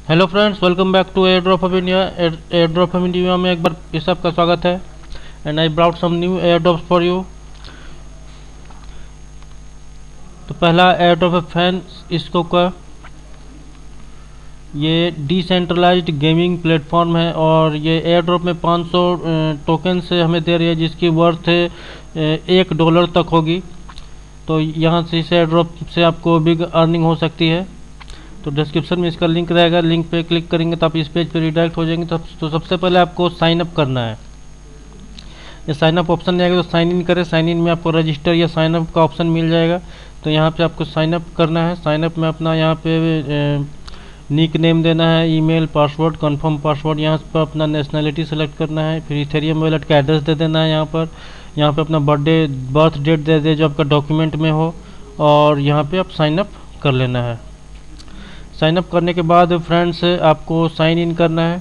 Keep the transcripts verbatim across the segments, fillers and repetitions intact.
Hello friends, welcome back to air drop of India. Air drop of India में एक बार फिर से आपका स्वागत है। And I brought some new air drops for you. तो पहला एयर ड्रॉप है फैन इसको का। ये डिसेंट्रलाइज्ड गेमिंग प्लेटफॉर्म है और ये एयर ड्रॉप में पाँच सौ टोकन से हमें दे रही है, जिसकी वर्थ एक डॉलर तक होगी। तो यहाँ से इस एयर ड्रॉप से आपको बिग अर्निंग हो सकती है। तो डिस्क्रिप्शन में इसका लिंक रहेगा, लिंक पे क्लिक करेंगे तो आप इस पेज पे रिडायरेक्ट हो जाएंगे। तो, तो सबसे पहले आपको साइन अप करना है। ये साइन अप ऑप्शन नहीं आएगा तो साइन इन करें। साइन इन में आपको रजिस्टर या साइन अप का ऑप्शन मिल जाएगा। तो यहाँ पे आपको साइन अप करना है। साइन अप में अपना यहाँ पे निक नेम देना है, ईमेल, पासवर्ड, कंफर्म पासवर्ड। यहाँ पर अपना नेशनैलिटी सेलेक्ट करना है। फिर इथेरियम वॉलेट का एड्रेस दे देना है। यहाँ पर यहाँ पे अपना बर्थडे बर्थ डेट दे दे जो आपका डॉक्यूमेंट में हो, और यहाँ पे आप साइन अप कर लेना है। साइन अप करने के बाद फ्रेंड्स आपको साइन इन करना है।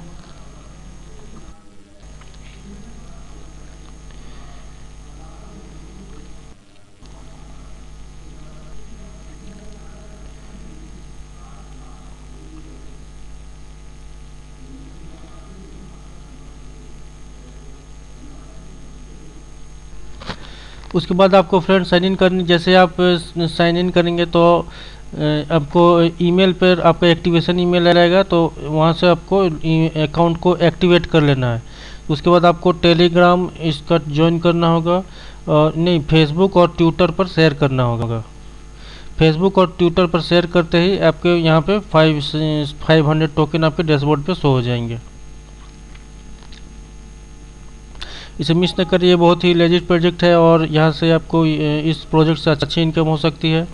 उसके बाद आपको फ्रेंड साइन इन करनी, जैसे आप साइन इन करेंगे तो आपको ईमेल पर आपका एक्टिवेशन ईमेल रहेगा, तो वहाँ से आपको अकाउंट को एक्टिवेट कर लेना है। उसके बाद आपको टेलीग्राम इसका ज्वाइन करना होगा, और नहीं फेसबुक और ट्विटर पर शेयर करना होगा। फेसबुक और ट्विटर पर शेयर करते ही आपके यहाँ पे फाइव फाइव हंड्रेड टोकन आपके डैशबोर्ड पे शो हो जाएंगे। इसे मिस न करिए, ये बहुत ही लेजिट प्रोजेक्ट है और यहाँ से आपको इस प्रोजेक्ट से अच्छी इनकम हो सकती है।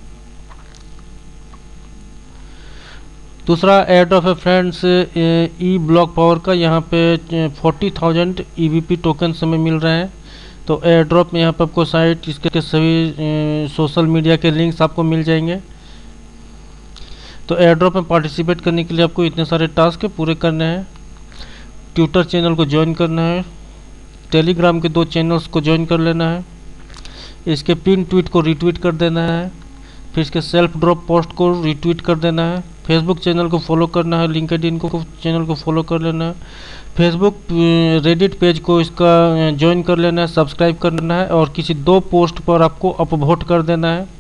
दूसरा एयर ड्रॉप है फ्रेंड्स ई ब्लॉक पावर का। यहाँ पे forty thousand E V P token हमें मिल रहे हैं। तो एयर ड्रॉप में यहाँ पे आपको साइट इसके सभी सोशल मीडिया के लिंक्स आपको मिल जाएंगे। तो एयर ड्रॉप में पार्टिसिपेट करने के लिए आपको इतने सारे टास्क पूरे करने हैं। ट्विटर चैनल को ज्वाइन करना है, टेलीग्राम के दो चैनल्स को ज्वाइन कर लेना है, इसके पिन ट्वीट को रिट्वीट कर देना है, फिर इसके सेल्फ ड्रॉप पोस्ट को रिट्वीट कर देना है, फेसबुक चैनल को फॉलो करना है, लिंक्डइन को चैनल को फॉलो कर लेना है, फेसबुक रेडिट पेज को इसका ज्वाइन कर लेना है, सब्सक्राइब करना है, और किसी दो पोस्ट पर आपको अपवोट कर देना है।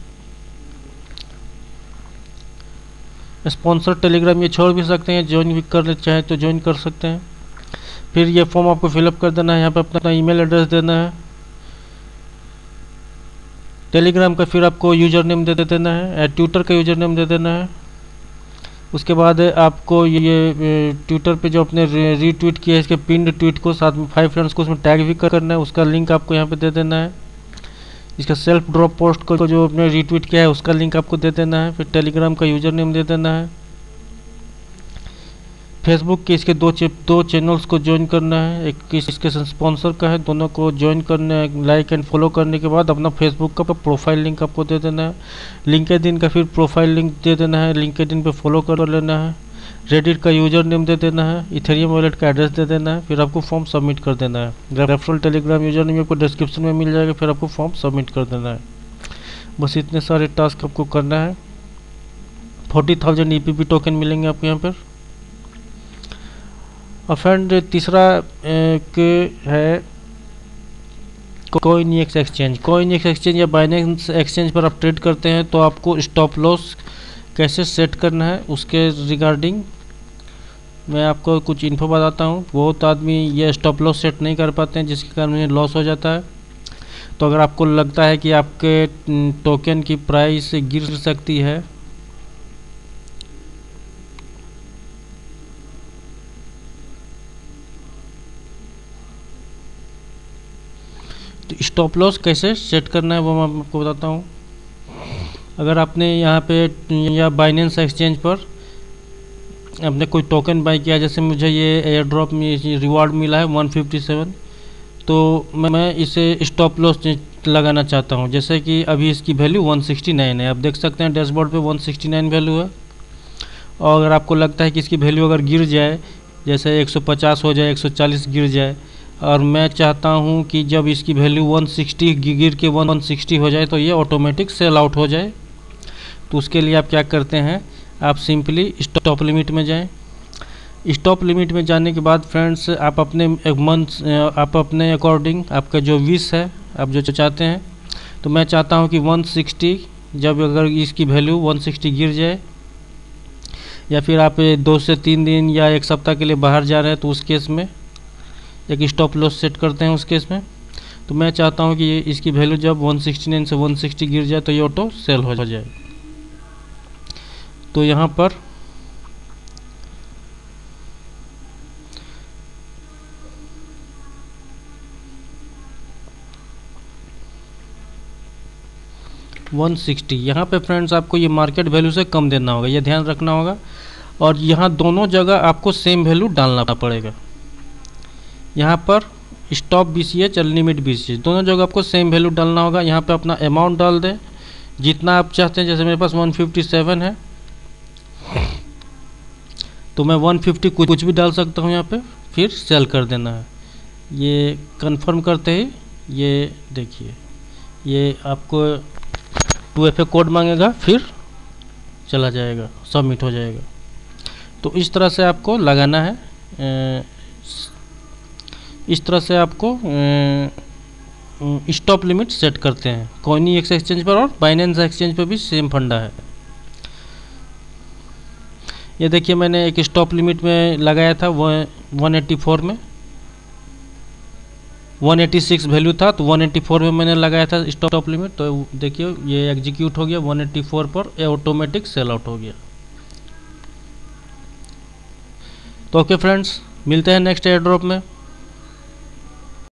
स्पॉन्सर टेलीग्राम ये छोड़ भी सकते हैं, ज्वाइन भी कर ले चाहे तो ज्वाइन कर सकते हैं। फिर ये फॉर्म आपको फिलअप कर देना है, यहाँ पे अपना ईमेल एड्रेस देना है, टेलीग्राम का फिर आपको यूज़र नेम दे देना है, ट्विटर का यूज़र नेम दे देना है। उसके बाद आपको ये ट्विटर पे जो अपने रीट्वीट किया है इसके पिन ट्वीट को साथ में फाइव फ्रेंड्स को उसमें टैग भी करना है, उसका लिंक आपको यहाँ पे दे देना है। इसका सेल्फ ड्रॉप पोस्ट को जो आपने रीट्वीट किया है उसका लिंक आपको दे देना है। फिर टेलीग्राम का यूज़र नेम दे देना है। फेसबुक के इसके दो चे, दो चैनल्स को ज्वाइन करना है, एक इसके स्पॉन्सर का है, दोनों को ज्वाइन करने लाइक एंड फॉलो करने के बाद अपना फेसबुक का प्रोफाइल लिंक आपको दे देना है। लिंक्डइन का फिर प्रोफाइल लिंक दे देना है, लिंक्डइन पे फॉलो कर लेना है। रेडिट का यूज़र नेम दे देना है, इथेरियम वॉलेट का एड्रेस दे देना है, फिर आपको फॉर्म सबमिट कर देना है। रेफरल टेलीग्राम यूज़र नेम आपको डिस्क्रिप्शन में मिल जाएगा, फिर आपको फॉर्म सबमिट कर देना है। बस इतने सारे टास्क आपको करना है। Forty thousand E P P token मिलेंगे आपको यहाँ पर। और फ्रेंड तीसरा के है कॉइनएक्स एक्सचेंज। कॉइनएक्स एक्सचेंज या बाइनेंस एक्सचेंज पर आप ट्रेड करते हैं तो आपको स्टॉप लॉस कैसे सेट करना है उसके रिगार्डिंग मैं आपको कुछ इन्फो बताता हूँ। बहुत आदमी ये स्टॉप लॉस सेट नहीं कर पाते हैं, जिसके कारण उन्हें लॉस हो जाता है। तो अगर आपको लगता है कि आपके टोकन की प्राइस गिर सकती है तो स्टॉप लॉस कैसे सेट करना है वो मैं आपको बताता हूँ। अगर आपने यहाँ पे या बाइनेंस एक्सचेंज पर आपने कोई टोकन बाई किया, जैसे मुझे ये एयर ड्रॉप में रिवार्ड मिला है वन फिफ्टी सेवन, तो मैं इसे स्टॉप लॉस लगाना चाहता हूँ। जैसे कि अभी इसकी वैल्यू वन सिक्सटी नाइन है, आप देख सकते हैं डैशबोर्ड पे वन सिक्सटी नाइन वैल्यू है। और अगर आपको लगता है कि इसकी वैल्यू अगर गिर जाए, जैसे एक सौ पचास हो जाए, एक सौ चालीस गिर जाए, और मैं चाहता हूं कि जब इसकी वैल्यू वन सिक्सटी गिर के वन सिक्सटी हो जाए तो ये ऑटोमेटिक सेल आउट हो जाए, तो उसके लिए आप क्या करते हैं, आप सिंपली स्टॉप लिमिट में जाएं। स्टॉप लिमिट में जाने के बाद फ्रेंड्स आप अपने एक मंथ आप अपने अकॉर्डिंग आपका जो विश है, आप जो चाहते हैं, तो मैं चाहता हूं कि वन सिक्सटी, जब अगर इसकी वैल्यू वन सिक्सटी गिर जाए, या फिर आप दो से तीन दिन या एक सप्ताह के लिए बाहर जा रहे हैं, तो उस केस में एक स्टॉप लॉस सेट करते हैं उस केस में। तो मैं चाहता हूं कि ये इसकी वैल्यू जब वन सिक्सटी नाइन से वन सिक्सटी गिर जाए तो ये ऑटो सेल हो जाए। तो यहाँ पर वन सिक्सटी, यहाँ पे फ्रेंड्स आपको ये मार्केट वैल्यू से कम देना होगा, ये ध्यान रखना होगा। और यहाँ दोनों जगह आपको सेम वैल्यू डालना पड़ेगा। यहाँ पर स्टॉप बी सी एच और लिमिट बी सी एच दोनों जगह आपको सेम वैल्यू डालना होगा। यहाँ पे अपना अमाउंट डाल दें जितना आप चाहते हैं। जैसे मेरे पास वन फिफ्टी सेवन है, तो मैं वन फिफ्टी कुछ कुछ भी डाल सकता हूँ यहाँ पे, फिर सेल कर देना है। ये कंफर्म करते ही ये देखिए ये आपको टू एफ ए कोड मांगेगा, फिर चला जाएगा, सबमिट हो जाएगा। तो इस तरह से आपको लगाना है, इस तरह से आपको स्टॉप लिमिट सेट करते हैं कॉइनएक्स एक्सचेंज पर, और बाइनेंस एक्सचेंज पर भी सेम फंडा है। ये देखिए मैंने एक स्टॉप लिमिट में लगाया था वो वन एटी फोर में, वन एटी सिक्स वैल्यू था, तो वन एटी फोर में मैंने लगाया था स्टॉप लिमिट। तो देखिए ये एग्जीक्यूट हो गया वन एटी फोर पर, ये ऑटोमेटिक सेल आउट हो गया। तो ओके फ्रेंड्स, मिलते हैं नेक्स्ट एयर ड्रॉप में।